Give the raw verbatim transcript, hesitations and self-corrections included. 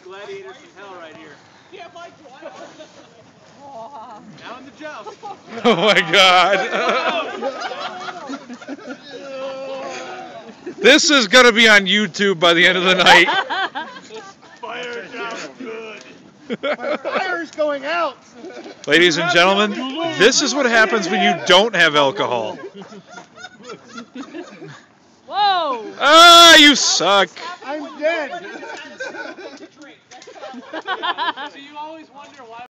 gladiators from hell right here. Yeah, Mike, Now in the joust. Oh my God. This is going to be on YouTube by the end of the night. Fire joust good. My fire's going out. Ladies and gentlemen, this is what happens when you don't have alcohol. Whoa! Ah, you suck. I'm dead. So you always wonder why